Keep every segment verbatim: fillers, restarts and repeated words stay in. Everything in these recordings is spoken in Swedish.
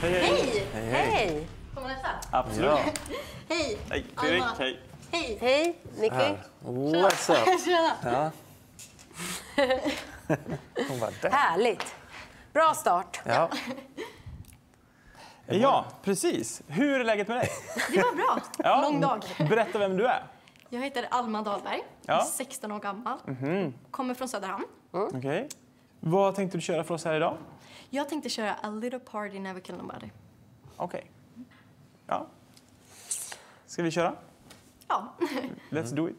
Hej, hej. Hej! Hej! Får man hälsa? Absolut. Ja. Hej! Hej, Fredrik. Alma. Hej. Hej! Hej, Nicky. What's up? Tjena! Ja. Hon var där. Härligt. Bra start. Ja. Ja, precis. Hur är läget med dig? Det var bra. Ja. Lång dag. Berätta vem du är. Jag heter Alma Dahlberg. Jag Ja. är sexton år gammal. Kommer från Söderhamn. Okej. Vad tänkte du köra för oss här idag? Jag tänkte köra A Little Party Never Kill Nobody. Okej. Ja. Ska vi köra? Ja. Let's do it.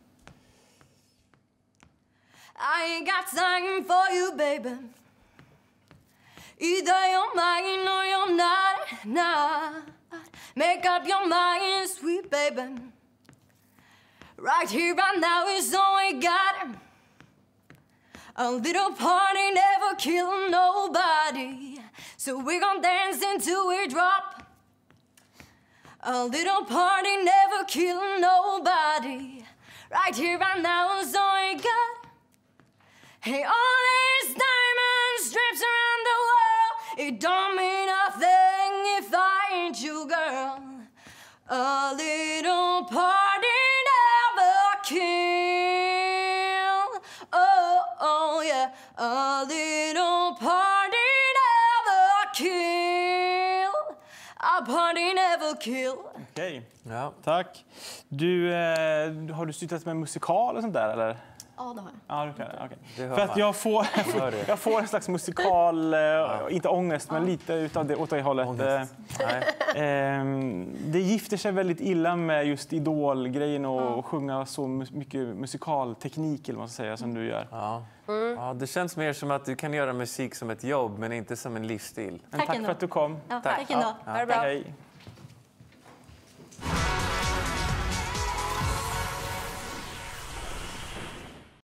I ain't got time for you, baby. Either you're mine or you're not, not. Make up your mind, sweet baby. Right here, right now is all we got. A little party never kill nobody. So we're gonna dance until we drop. A little party never kill nobody. Right here, right now is all we got. Hey, all these diamond strips around the world, it don't mean nothing if I ain't your girl. A little party never kill. Oh, oh yeah. A little party never kill. A party never kill. Okej. Ja. Tack. Du, eh, har du sysslat med musikal och sånt där, eller? Ja, det har jag. Ja, du kan det. Okej. Det hör För att man. jag får, hör det. jag får en slags musikal, eh, inte ångest, men lite utav det, åt det hållet. Ångest. Nej. Eh, ehm, det gifter sig väldigt illa med just idolgrejen och sjunga så mu- mycket musikalteknik, eller vad man ska säga, som du gör. Ja. Ja, det känns mer som att du kan göra musik som ett jobb, men inte som en livsstil. Men tack ändå. för att du kom. Ja, Tack. tack ändå. Ja. Ha det bra. Hej.